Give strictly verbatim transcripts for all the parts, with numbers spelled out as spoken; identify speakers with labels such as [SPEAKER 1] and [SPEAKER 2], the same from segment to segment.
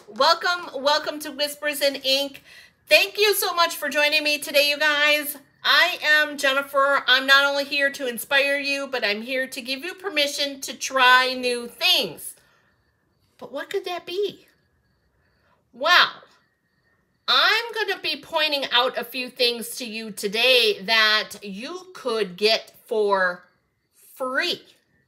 [SPEAKER 1] welcome, welcome to Whispers in Ink. Thank you so much for joining me today, you guys. I am Jennifer. I'm not only here to inspire you, but I'm here to give you permission to try new things. But what could that be? Well, I'm going to be pointing out a few things to you today that you could get for free.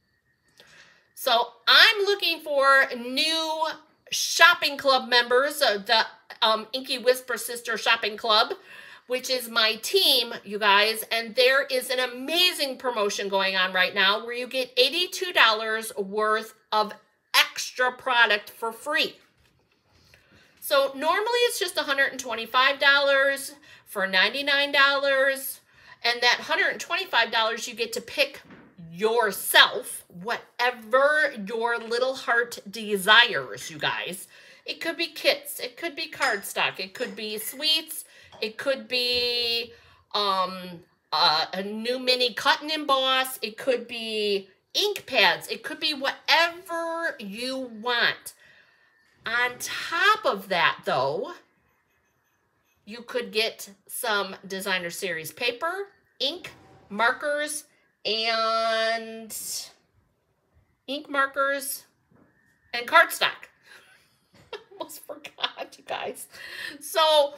[SPEAKER 1] So I'm looking for new shopping club members of the um, Inky Whisper Sister Shopping Club, which is my team, you guys. And there is an amazing promotion going on right now where you get eighty-two dollars worth of extra product for free. So normally it's just one hundred twenty-five dollars for ninety-nine dollars. And that one hundred twenty-five dollars you get to pick yourself whatever your little heart desires, you guys. It could be kits, it could be cardstock, it could be sweets, it could be um, uh, a new mini cut and emboss, it could be ink pads, it could be whatever you want. On top of that, though, you could get some designer series paper, ink, markers, and ink markers and cardstock. Almost forgot, you guys. So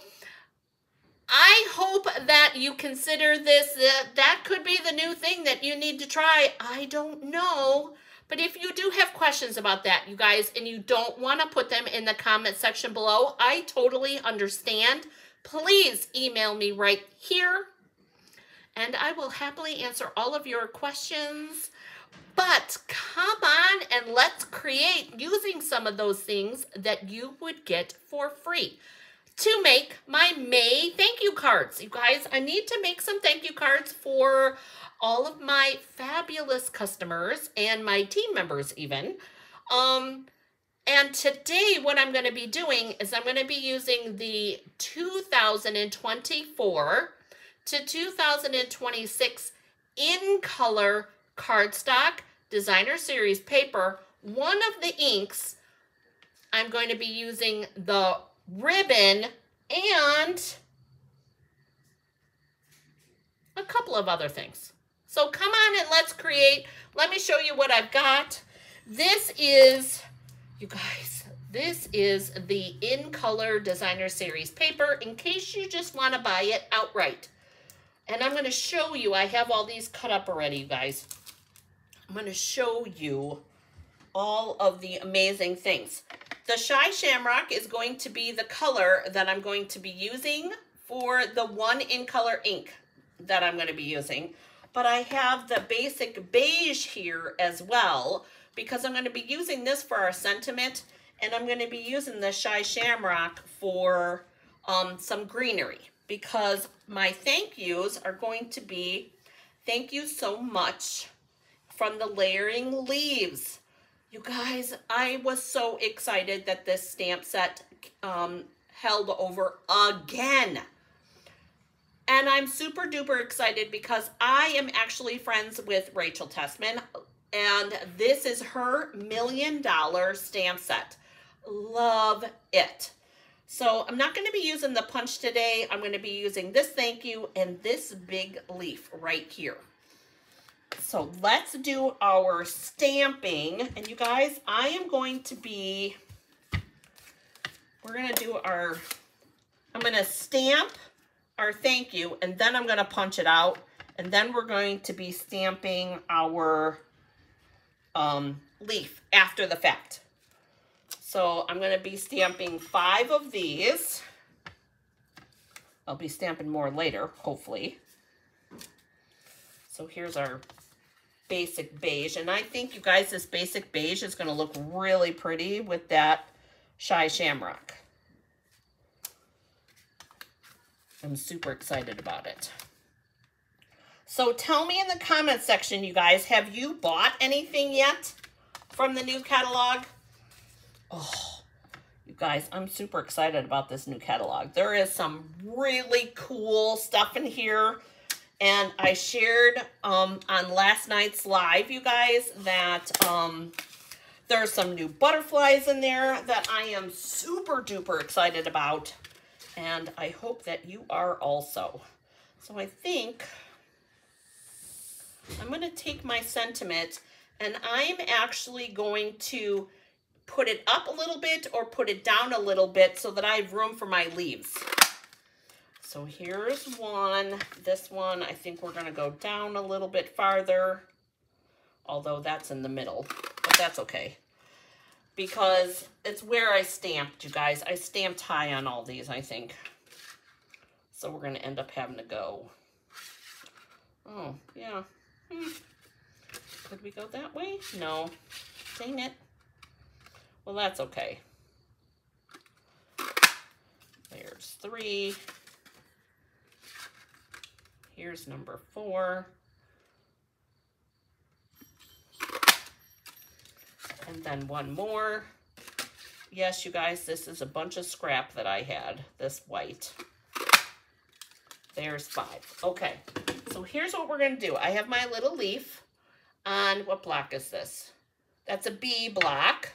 [SPEAKER 1] I hope that you consider this. Uh, that could be the new thing that you need to try. I don't know. But if you do have questions about that, you guys, and you don't want to put them in the comment section below, I totally understand. Please email me right here, and I will happily answer all of your questions. But come on and let's create using some of those things that you would get for free to make my May thank you cards. You guys, I need to make some thank you cards for all of my fabulous customers and my team members even. Um, and today what I'm going to be doing is I'm going to be using the two thousand twenty-four to two thousand twenty-six in color cardstock designer series paper. One of the inks, I'm going to be using the ribbon and a couple of other things. So come on and let's create. Let me show you what I've got. This is, you guys, this is the in color designer series paper in case you just want to buy it outright. And I'm going to show you, I have all these cut up already, you guys. I'm going to show you all of the amazing things. The Shy Shamrock is going to be the color that I'm going to be using for the one in color ink that I'm going to be using. But I have the basic beige here as well because I'm going to be using this for our sentiment, and I'm going to be using the Shy Shamrock for um, some greenery, because my thank yous are going to be thank you so much from the Layering Leaves. You guys, I was so excited that this stamp set um, held over again. And I'm super duper excited because I am actually friends with Rachel Tessman, and this is her million dollar stamp set. Love it. So I'm not going to be using the punch today. I'm going to be using this thank you and this big leaf right here. So let's do our stamping. And you guys, I am going to be, we're going to do our, I'm going to stamp our thank you, and then I'm going to punch it out. And then we're going to be stamping our um, leaf after the fact. So I'm going to be stamping five of these. I'll be stamping more later, hopefully. So here's our basic beige. And I think, you guys, this basic beige is going to look really pretty with that Shy Shamrock. I'm super excited about it. So tell me in the comment section, you guys, have you bought anything yet from the new catalog? Oh, you guys, I'm super excited about this new catalog. There is some really cool stuff in here. And I shared um, on last night's live, you guys, that um, There's some new butterflies in there that I am super duper excited about. And I hope that you are also. So I think I'm going to take my sentiment and I'm actually going to put it up a little bit or put it down a little bit so that I have room for my leaves. So here's one. This one, I think we're going to go down a little bit farther, although that's in the middle, but that's okay. Because it's where I stamped, you guys. I stamped high on all these, I think. So we're going to end up having to go. Oh, yeah. Hmm. Could we go that way? No. Dang it. Well, that's okay. There's three. Here's number four. And then one more. Yes, you guys, this is a bunch of scrap that I had, this white. There's five. Okay, so here's what we're going to do. I have my little leaf on, what block is this? That's a B block.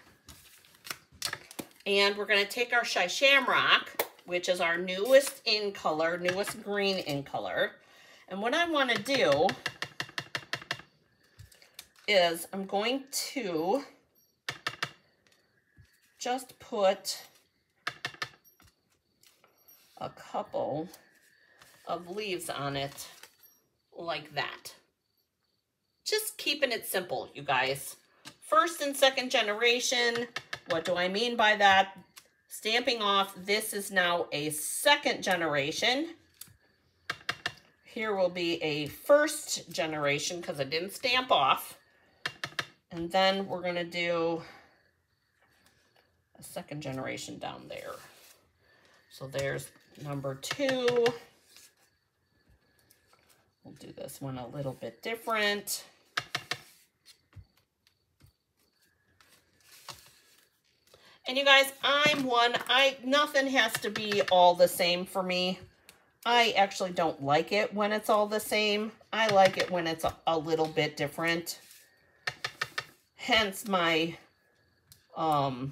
[SPEAKER 1] And we're going to take our Shy Shamrock, which is our newest in color, newest green in color. And what I want to do is I'm going to just put a couple of leaves on it like that. Just keeping it simple, you guys. First and second generation. What do I mean by that? Stamping off, this is now a second generation. Here will be a first generation because I didn't stamp off. And then we're going to do a second generation down there. So there's number two. We'll do this one a little bit different. And you guys, I'm one, I nothing has to be all the same for me. I actually don't like it when it's all the same. I like it when it's a, a little bit different. Hence my, um,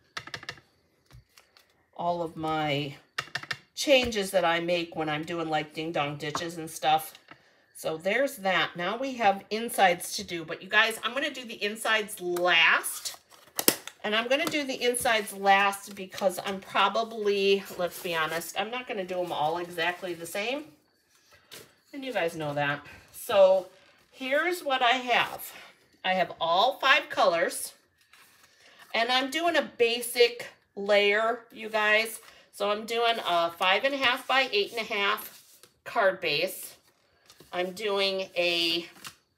[SPEAKER 1] all of my changes that I make when I'm doing like ding dong ditches and stuff. So there's that. Now we have insides to do, but you guys, I'm going to do the insides last. And I'm going to do the insides last because I'm probably, let's be honest, I'm not going to do them all exactly the same. And you guys know that. So here's what I have. I have all five colors. And I'm doing a basic layer, you guys. So I'm doing a five and a half by eight and a half card base. I'm doing a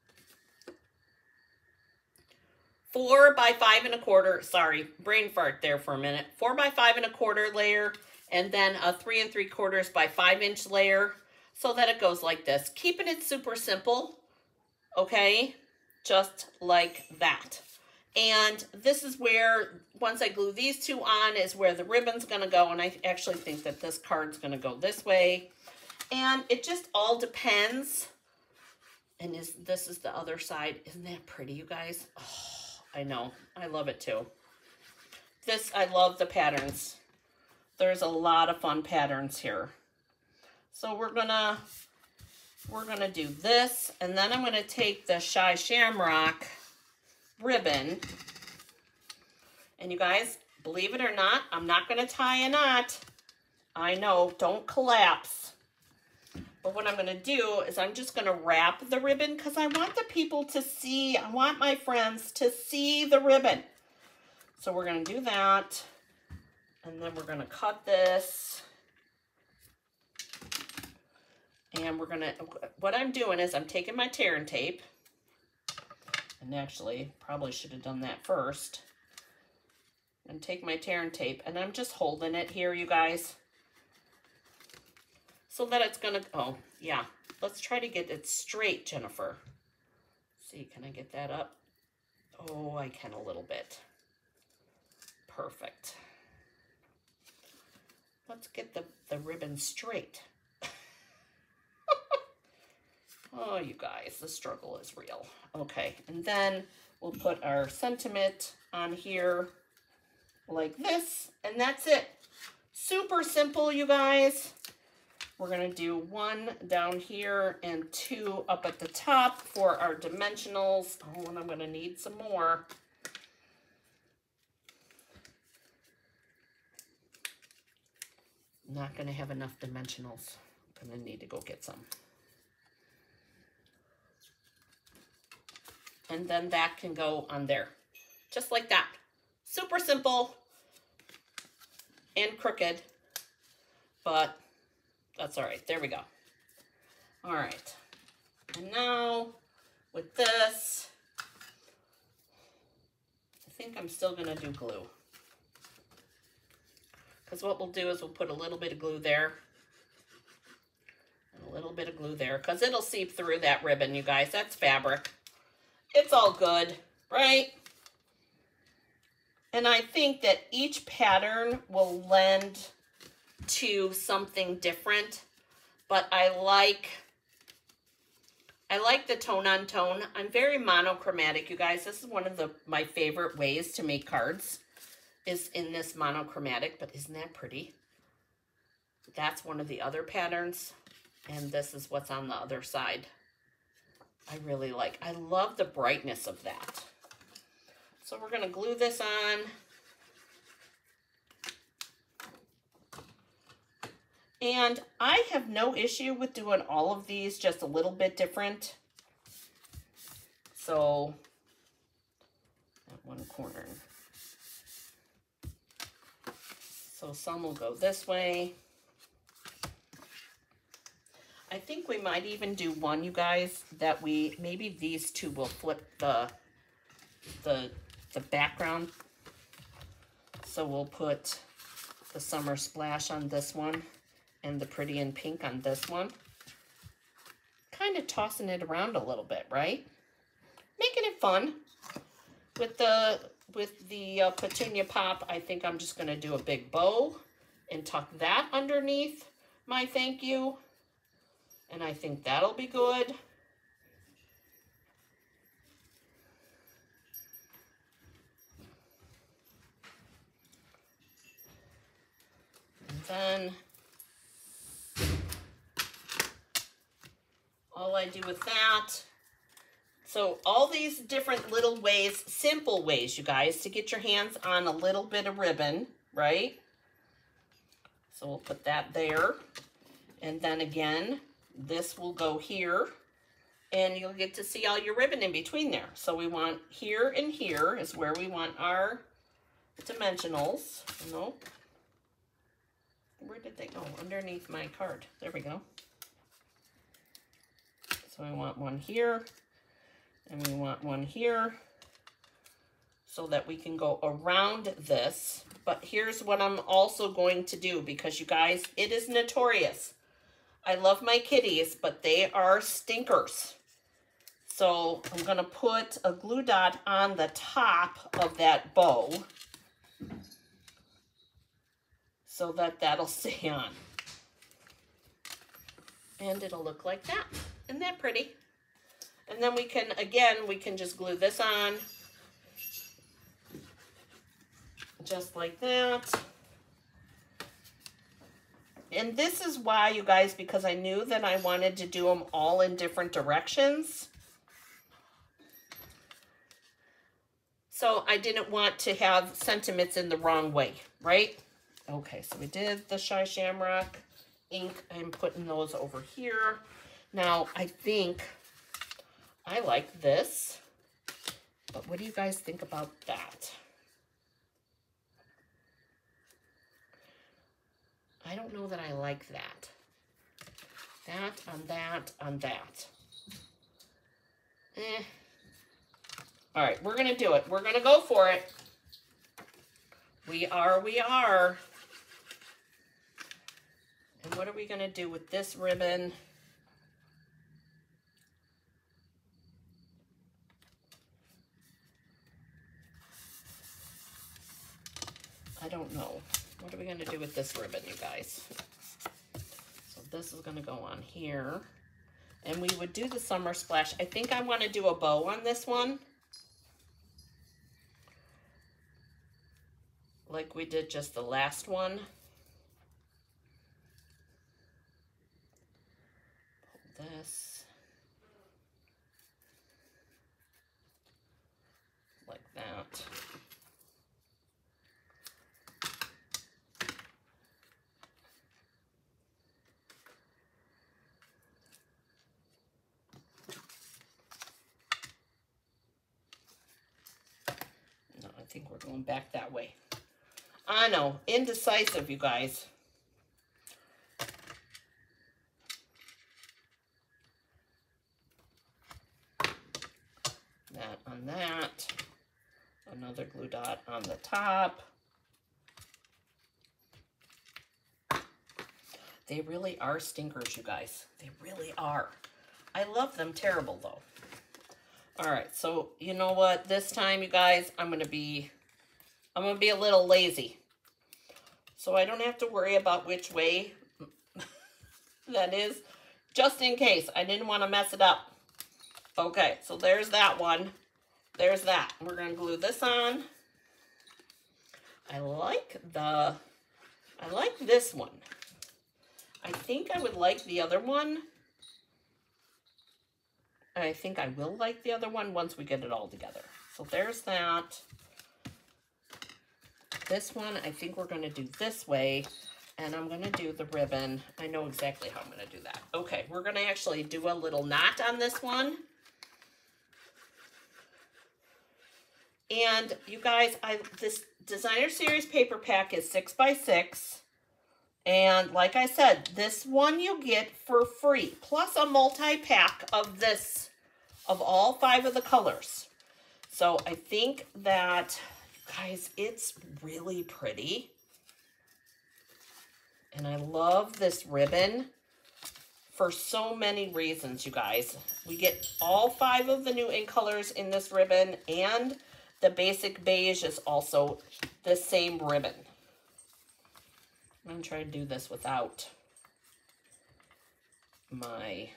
[SPEAKER 1] four by five and a quarter, sorry, brain fart there for a minute. Four by five and a quarter layer, and then a three and three quarters by five inch layer, so that it goes like this. Keeping it super simple, okay? Just like that. And this is where, once I glue these two on, is where the ribbon's gonna go, and I actually think that this card's gonna go this way. And it just all depends. And is this is the other side. Isn't that pretty, you guys? Oh. I know. I love it too. This, I love the patterns. There's a lot of fun patterns here. So we're gonna, we're gonna do this, and then I'm gonna take the Shy Shamrock ribbon. And you guys, believe it or not, I'm not gonna tie a knot. I know, don't collapse. But what I'm going to do is I'm just going to wrap the ribbon because I want the people to see, I want my friends to see the ribbon. So we're going to do that. And then we're going to cut this. And we're going to, what I'm doing is I'm taking my tear and tape. And actually, probably should have done that first. And take my tear and tape. And I'm just holding it here, you guys. So that it's gonna, oh, yeah. Let's try to get it straight, Jennifer. Let's see, can I get that up? Oh, I can a little bit. Perfect. Let's get the, the ribbon straight. Oh, you guys, the struggle is real. Okay, and then We'll put our sentiment on here like this, and that's it. Super simple, you guys. We're gonna do one down here and two up at the top for our dimensionals. Oh, and I'm gonna need some more. Not gonna have enough dimensionals. I'm gonna need to go get some. And then that can go on there, just like that. Super simple and crooked, but that's all right. There we go. All right. And now with this, I think I'm still gonna do glue. Because what we'll do is we'll put a little bit of glue there and a little bit of glue there, because it'll seep through that ribbon, you guys. That's fabric. It's all good, right? And I think that each pattern will lend to something different, but I like I like the tone on tone. I'm very monochromatic, you guys. This is one of the my favorite ways to make cards, is in this monochromatic, but isn't that pretty? That's one of the other patterns, and this is what's on the other side. I really like, I love the brightness of that. So we're gonna glue this on. And I have no issue with doing all of these just a little bit different. So, at one corner. So some will go this way. I think we might even do one, you guys, that we, maybe these two will flip the, the, the background. So we'll put the Summer Splash on this one and the Pretty in Pink on this one. Kind of tossing it around a little bit, right? Making it fun. With the, with the uh, Petunia Pop, I think I'm just gonna do a big bow and tuck that underneath my thank you. And I think that'll be good. And then all I do with that, so all these different little ways, simple ways, you guys, to get your hands on a little bit of ribbon, right? So we'll put that there. And then again, this will go here, and you'll get to see all your ribbon in between there. So we want here and here is where we want our dimensionals. Nope. Where did they go? Underneath my card. There we go. So I want one here, and we want one here, so that we can go around this. But here's what I'm also going to do, because you guys, it is notorious. I love my kitties, but they are stinkers. So I'm gonna put a glue dot on the top of that bow so that that'll stay on. And it'll look like that. Isn't that pretty? And then we can, again, we can just glue this on. Just like that. And this is why, you guys, because I knew that I wanted to do them all in different directions. So I didn't want to have sentiments in the wrong way, right? Okay, so we did the Shy Shamrock ink. I'm putting those over here. Now, I think I like this, but what do you guys think about that? I don't know that I like that. That on that on that. Eh. All right, we're gonna do it. We're gonna go for it. We are, we are. And what are we gonna do with this ribbon? I don't know. What are we going to do with this ribbon, you guys? So this is going to go on here. And we would do the Summer Splash. I think I want to do a bow on this one. like we did just the last one. Pull this like that. No, I think we're going back that way. I know, indecisive, you guys. That on that. Another glue dot on the top. They really are stinkers, you guys. They really are. I love them terrible, though. All right, so you know what? This time, you guys, I'm going to be, I'm going to be a little lazy. So I don't have to worry about which way that is, just in case. I didn't want to mess it up. Okay, so there's that one. There's that. We're going to glue this on. I like the, I like this one. I think I would like the other one. I think I will like the other one once we get it all together. So there's that. This one, I think we're going to do this way. And I'm going to do the ribbon. I know exactly how I'm going to do that. Okay, we're going to actually do a little knot on this one. And you guys, I this Designer Series paper pack is six by six. And like I said, this one you get for free, plus a multi-pack of this, of all five of the colors. So I think that, guys, it's really pretty. And I love this ribbon for so many reasons, you guys. We get all five of the new ink colors in this ribbon, and the basic beige is also the same ribbon. I'm going to try to do this without my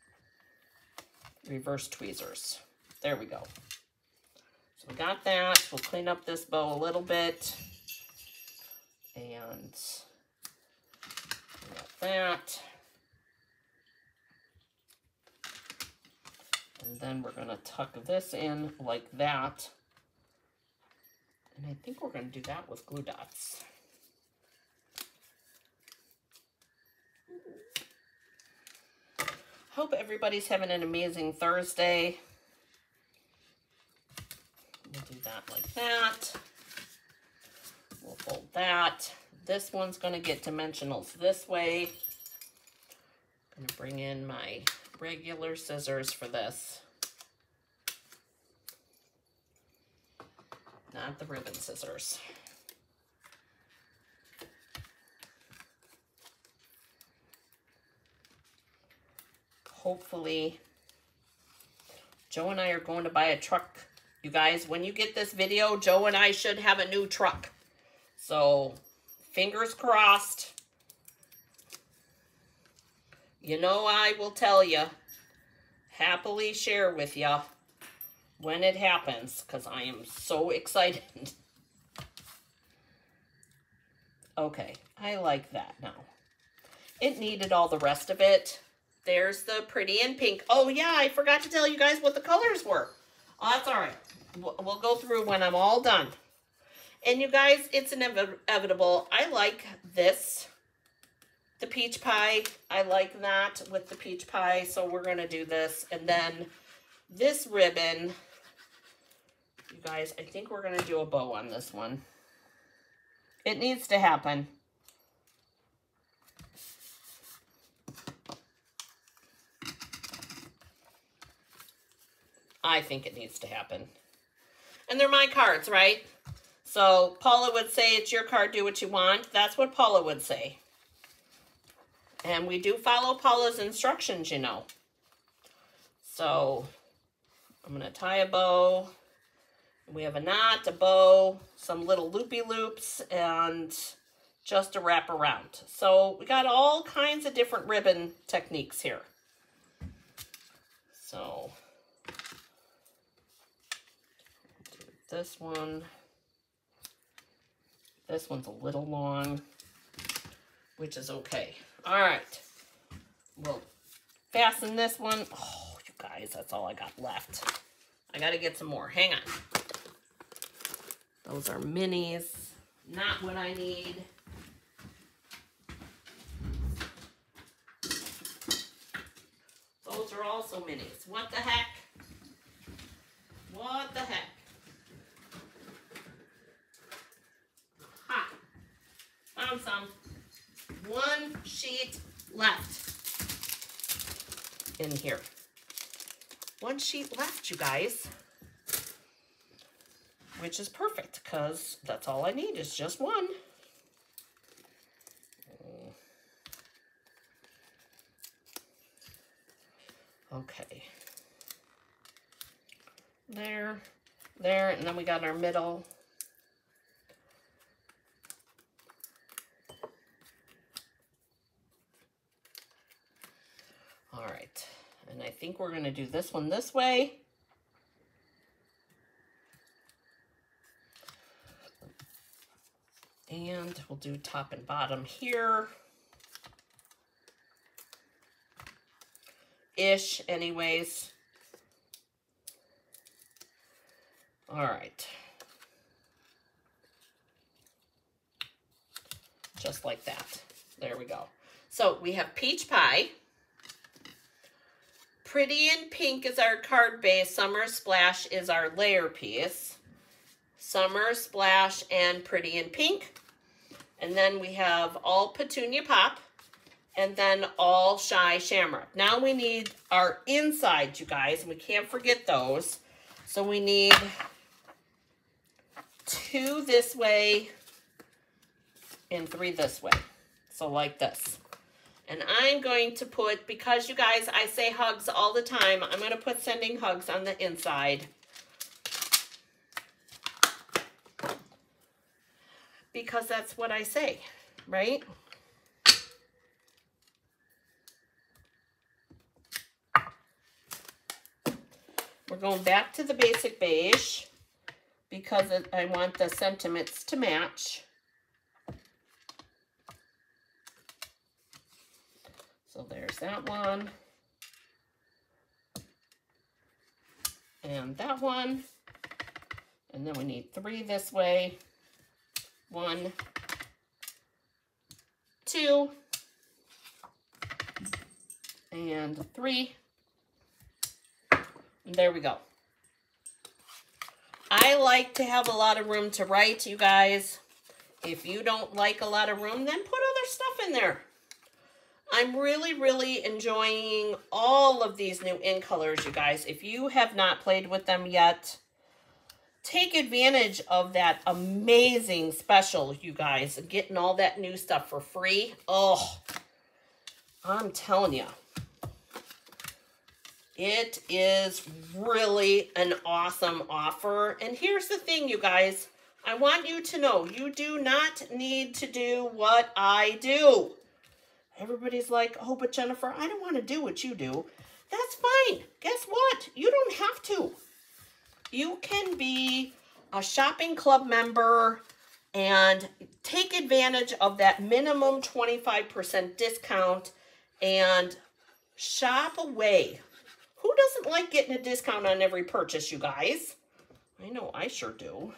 [SPEAKER 1] reverse tweezers. There we go. So we got that. We'll clean up this bow a little bit. And we got that. And then we're going to tuck this in like that. And I think we're going to do that with glue dots. Hope everybody's having an amazing Thursday. We'll do that like that. We'll fold that. This one's going to get dimensionals this way. I'm going to bring in my regular scissors for this. Not the ribbon scissors. Hopefully, Joe and I are going to buy a truck. You guys, when you get this video, Joe and I should have a new truck. So, fingers crossed. You know, I will tell you, happily share with you when it happens, because I am so excited. Okay, I like that now. It needed all the rest of it. There's the pretty in pink. Oh, yeah, I forgot to tell you guys what the colors were. Oh, that's all right. We'll go through when I'm all done. And you guys, it's inevitable. I like this, the peach pie. I like that with the peach pie, so we're going to do this. And then this ribbon, you guys, I think we're going to do a bow on this one. It needs to happen. I think it needs to happen. And they're my cards, right? So Paula would say, it's your card, do what you want. That's what Paula would say. And we do follow Paula's instructions, you know. So I'm going to tie a bow. We have a knot, a bow, some little loopy loops, and just a wrap around. So we got all kinds of different ribbon techniques here. So do this one this one's a little long, which is okay. All right. We'll fasten this one. Oh, you guys, that's all I got left. I got to get some more. Hang on. Those are minis. Not what I need. Those are also minis. What the heck? What the heck? Ha! Found some. One sheet left in here. One sheet left, you guys. Which is perfect, because that's all I need is just one. Okay. There, there, and then we got our middle. All right, and I think we're gonna do this one this way. And we'll do top and bottom here. Ish, anyways. All right. Just like that. There we go. So we have peach pie. Pretty in Pink is our card base. Summer Splash is our layer piece. Summer Splash and Pretty in Pink. And then we have all Petunia Pop. And then all Shy Shamrock. Now we need our insides, you guys. And we can't forget those. So we need two this way and three this way. So like this. And I'm going to put, because you guys, I say hugs all the time, I'm going to put sending hugs on the inside. Because that's what I say, right? We're going back to the basic beige because it, I want the sentiments to match. So there's that one. And that one. And then we need three this way. One, two, and three. And there we go. I like to have a lot of room to write, you guys. If you don't like a lot of room, then put other stuff in there. I'm really, really enjoying all of these new in colors, you guys. If you have not played with them yet, take advantage of that amazing special, you guys. Getting all that new stuff for free. Oh, I'm telling you. It is really an awesome offer. And here's the thing, you guys. I want you to know, you do not need to do what I do. Everybody's like, oh, but Jennifer, I don't want to do what you do. That's fine. Guess what? You don't have to. You can be a shopping club member and take advantage of that minimum twenty-five percent discount and shop away. Who doesn't like getting a discount on every purchase, you guys? I know I sure do.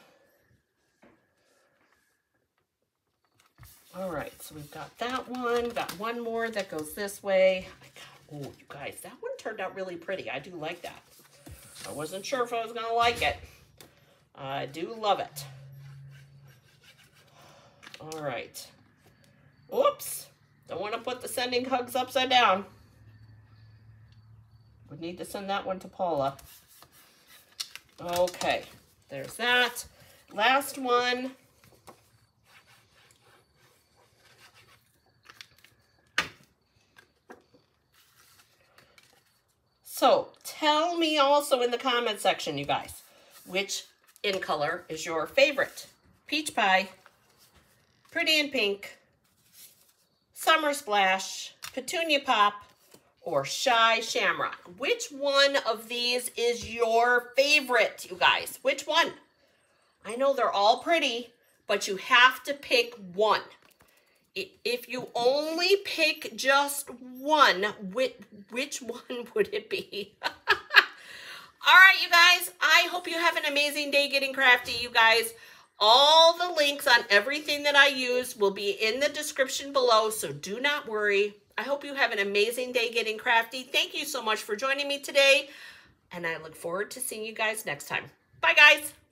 [SPEAKER 1] All right, so we've got that one. Got one more that goes this way. I got, oh, you guys, that one turned out really pretty. I do like that. I wasn't sure if I was going to like it. I do love it. All right. Oops. Don't want to put the sending hugs upside down. We need to send that one to Paula. Okay. There's that. Last one. So, tell me also in the comment section, you guys, which in color is your favorite? Peach Pie, Pretty in Pink, Summer Splash, Petunia Pop, or Shy Shamrock. Which one of these is your favorite, you guys? Which one? I know they're all pretty, but you have to pick one. If you only pick just one, which, which one would it be? All right, you guys, I hope you have an amazing day getting crafty, you guys. All the links on everything that I use will be in the description below, so do not worry. I hope you have an amazing day getting crafty. Thank you so much for joining me today, and I look forward to seeing you guys next time. Bye, guys.